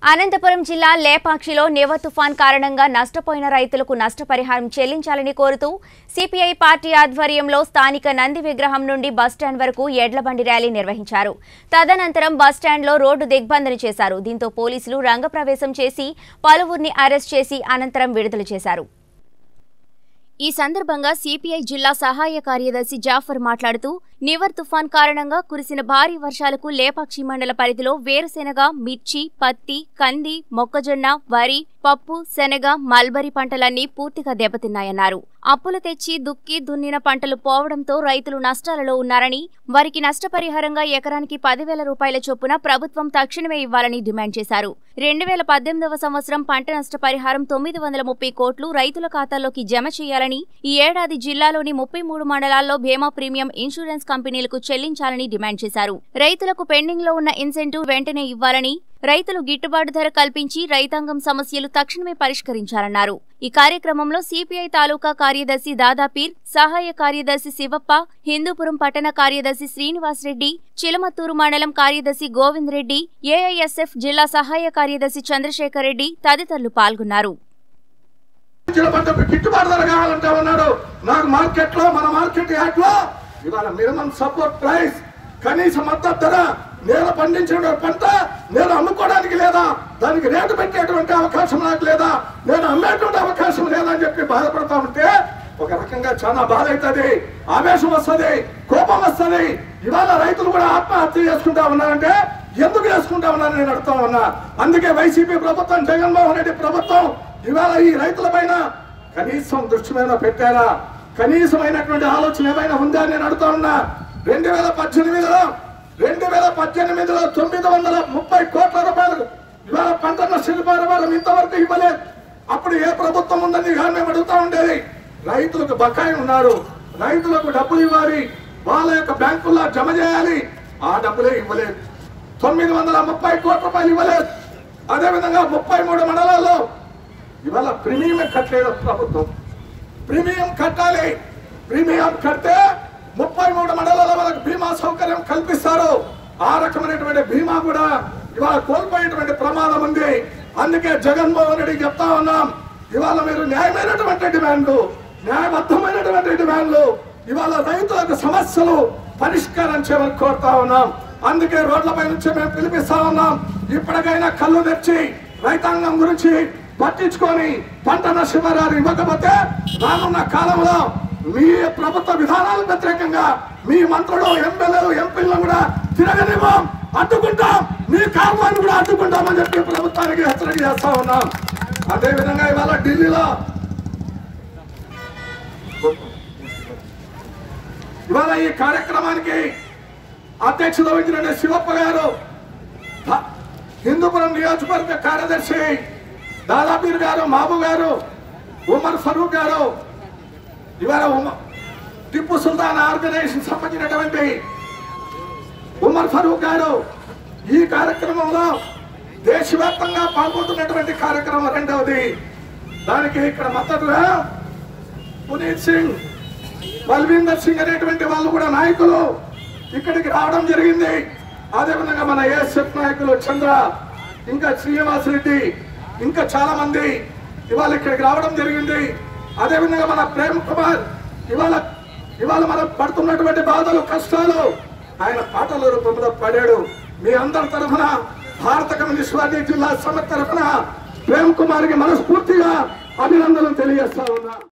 అనంతపురం జిల్లా లేపాక్షిలో నివ తుఫాన్ కారణంగా నష్టపోయిన రైతులకు నష్టపరిహారం చెల్లించాలని కోరుతూ సిపిఐ పార్టీ ఆధ్వర్యంలో స్థానిక నంది విగ్రహం నుండి బస్టాండ్ వరకు ఎడ్లబండి ర్యాలీ నిర్వహించారు. తదనంతరం బస్టాండ్లో రోడ్డు దిగ్బంధన చేశారు. దీంతో పోలీసులు రంగప్రవేశం చేసి పలువురిని అరెస్ట్ చేసి అనంతరం విడుదల చేశారు. ఈ సందర్భంగా సిపిఐ జిల్లా సహాయ కార్యదర్శి జాఫర్ మాట్లాడుతూ నివర్ తుఫాన్ కారణంగా కురిసిన భారీ వర్షాలకు లేపాక్షి మండల పరిధిలో వేరుశెనగ, మిర్చి, పత్తి, కంది, మొక్కజొన్న, వరి, పప్పు, శనగ, మల్బరీ పంటలన్నీ పూర్తిగా దెబ్బతిన్నాయన్నారు. అప్పులు తెచ్చి దుక్కి దున్నిన పంటలు పోవడంతో రైతులు నష్టాలలో ఉన్నారని, వారికి నష్టపరిహారంగా ఎకరానికి 10,000 రూపాయల చొప్పున ప్రభుత్వం తక్షణమే ఇవ్వాలని డిమాండ్ చేశారు. 2018వ సంవత్సరం పంట నష్టపరిహారం 930 కోట్లు రైతుల ఖాతాల్లోకి జమ చేయాలని, ఈ ఏడాది జిల్లాలోని 33 మండలాల్లో బీమా ప్రీమియం ఇన్సూరెన్స్ కంపెనీలకు చెల్లించాలని డిమాండ్ చేశారు. రైతులకు పెండింగ్ లో ఉన్న ఇన్సెంటివ్ వెంటనే ఇవ్వాలని, రైతులు గిట్టుబాటు ధర కల్పించి రైతాంగం సమస్యలు తక్షణమే పరిష్కరించాలన్నారు. ఈ కార్యక్రమంలో సిపిఐ తాలూకా కార్యదర్శి దాదాపీర్, సహాయ కార్యదర్శి శివప్ప, హిందూపురం పట్టణ కార్యదర్శి శ్రీనివాస్ రెడ్డి, చిలమత్తూరు మండలం కార్యదర్శి గోవింద్ రెడ్డి, ఏఐఎస్ఎఫ్ జిల్లా సహాయ కార్యదర్శి చంద్రశేఖర్ రెడ్డి తదితరులు పాల్గొన్నారు. కనీస మద్దతు ధర నేను పండించిన పంట నేను అమ్ముకోవడానికి లేదా, దానికి రేటు పెట్టేటువంటి అవకాశం నాకు లేదా, నేను అమ్మేటువంటి అవకాశం లేదా అని చెప్పి బాధపడతా ఉంటే ఒక రకంగా చాలా బాధ అవుతుంది, ఆవేశం వస్తుంది, కోపం వస్తుంది. ఇవాళ రైతులు కూడా ఆత్మహత్య చేసుకుంటా ఉన్నారంటే ఎందుకు చేసుకుంటా ఉన్నారని నేను అడుగుతా ఉన్నా. అందుకే వైసీపీ ప్రభుత్వం, జగన్మోహన్ రెడ్డి ప్రభుత్వం ఇవాళ ఈ రైతుల పైన కనీసం దృష్టి మీద పెట్టారా, కనీసమైనటువంటి ఆలోచన ఏమైనా ఉందా అని నేను అడుగుతా ఉన్నా. 2018లో 930 కోట్ల రూపాయలు ఇవాళ పంట నష్టపరిహారం ఇంతవరకు ఇవ్వలేదు. అప్పుడు ఏ ప్రభుత్వం ఉందని మేము అడుగుతా ఉండేది. రైతులకు బకాయి ఉన్నారు, రైతులకు డబ్బులు ఇవ్వాలి, వాళ్ళ యొక్క బ్యాంకుల్లో జమ చేయాలి, ఆ డబ్బులే ఇవ్వలేదు. 930 కోట్ల రూపాయలు ఇవ్వలేదు. అదేవిధంగా 33 మండలాల్లో ఇవాళ ప్రీమియం కట్టలేదు ప్రభుత్వం. ప్రీమియం కట్టాలి, ప్రీమియం కడితే 33 మండలాల వాళ్ళకి బీమా సౌకర్యం కల్పిస్తారు. ఆ రకమైనటువంటి బీమా కూడా ఇవాళ కోల్పోయేటువంటి ప్రమాదం ఉంది. అందుకే జగన్మోహన్ రెడ్డి చెప్తా ఉన్నాం, ఇవాళ మీరు న్యాయమైనటువంటి డిమాండ్లు, న్యాయబద్ధమైనటువంటి డిమాండ్లు, ఇవాళ రైతులకు సమస్యలు పరిష్కారం చేయమని కోరుతా ఉన్నాం. అందుకే రోడ్లపై నుంచి మేము పిలిపిస్తా ఉన్నాం. ఇప్పటికైనా కళ్ళు తెచ్చి రైతాంగం గురించి పట్టించుకొని పంట నష్టపరిహారం ఇవ్వకపోతే రానున్న కాలంలో మీ ప్రభుత్వ విధానాలకు వ్యతిరేకంగా మీ మంత్రులు, ఎమ్మెల్యేలు, ఎంపీలను కూడా తిరగనివ్వం, అడ్డుకుంటాం, మీ కార్యాన్ని కూడా అడ్డుకుంటామని చెప్పి ప్రభుత్వానికి హెచ్చరిక చేస్తా ఉన్నాం. అదేవిధంగా ఇవాళ ఢిల్లీలో ఇవాళ ఈ కార్యక్రమానికి అధ్యక్షత వహించిన శివప్ప గారు, హిందూపురం నియోజకవర్గ కార్యదర్శి దాదాపీర్ గారు, మాబు గారు, ఉమర్ ఫరూక్ గారు, ఇవాళ టిప్పు సుల్తాన్ ఆర్గనైజేషన్ సంబంధించినటువంటి ఉమర్ ఫరూక్ గారు ఈ కార్యక్రమంలో దేశవ్యాప్తంగా పాల్గొంటున్నటువంటి కార్యక్రమం రెండవది. దానికి ఇక్కడ మద్దతుగా పునీత్ సింగ్, బల్వీందర్ సింగ్ అనేటువంటి వాళ్ళు కూడా నాయకులు ఇక్కడికి రావడం జరిగింది. అదేవిధంగా మన ఏఎస్ఎఫ్ నాయకులు చంద్ర, ఇంకా శ్రీనివాస్ రెడ్డి, ఇంకా చాలా మంది ఇవాళ ఇక్కడికి రావడం జరిగింది. అదేవిధంగా మన ప్రేమ్ కుమార్ ఇవాళ మనం పడుతున్నటువంటి బాధలు, కష్టాలు ఆయన పాటల రూపంలో పడాడు. మీ అందరి తరఫున, భారత కమ్యూనిస్ట్ పార్టీ జిల్లా సమితి తరఫున ప్రేమ్ కుమార్ కి మనస్ఫూర్తిగా అభినందనలు తెలియజేస్తా ఉన్నా.